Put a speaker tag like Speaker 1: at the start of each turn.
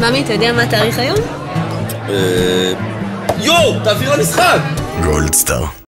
Speaker 1: ממי, אתה יודע מה התאריך היום?
Speaker 2: יואו, תעביר למשחק!
Speaker 3: גולדסטאר